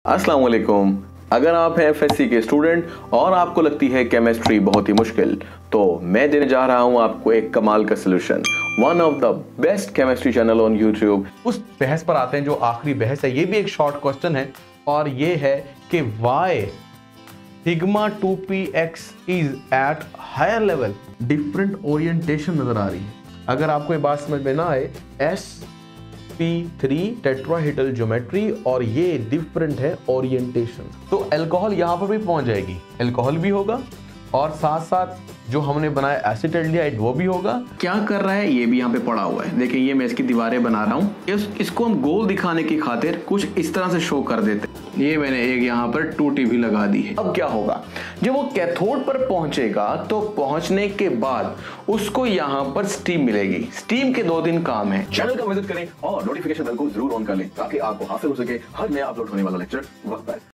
अस्सलाम वालेकुम। अगर आप हैं एफएससी के स्टूडेंट और आपको लगती है केमिस्ट्री बहुत ही मुश्किल, तो मैं देने जा रहा हूं आपको एक कमाल का solution. One of the best chemistry channel on YouTube. उस बहस पर आते हैं जो आखिरी बहस है। ये भी एक शॉर्ट क्वेश्चन है और ये है कि Y sigma 2px is at higher level. Different orientation नजर आ रही है। अगर आपको ये बात समझ में ना आए, sp3 टेट्राहेड्रल ज्योमेट्री और ये डिफरेंट है ओरिएंटेशन, तो अल्कोहल यहां पर भी पहुंच जाएगी। अल्कोहल भी होगा और साथ साथ जो हमने बनाया एसिटाल्डिहाइड वो भी होगा। क्या कर रहा है ये भी यहाँ पे पड़ा हुआ है। देखिए ये मैं इसकी दीवारें बना रहा हूँ। इसको हम गोल दिखाने की खातिर कुछ इस तरह से शो कर देते हैं। ये मैंने एक यहाँ पर टूटी भी लगा दी है। अब क्या होगा, जब वो कैथोड पर पहुंचेगा तो पहुंचने के बाद उसको यहाँ पर स्टीम मिलेगी। स्टीम के 2 दिन काम है। चैनल का विजिट करें और नोटिफिकेशन बेल को जरूर ऑन कर लें ताकि आपको हासिल हो सके हर नया अपलोड होने वाला लेक्चर वक्त पर।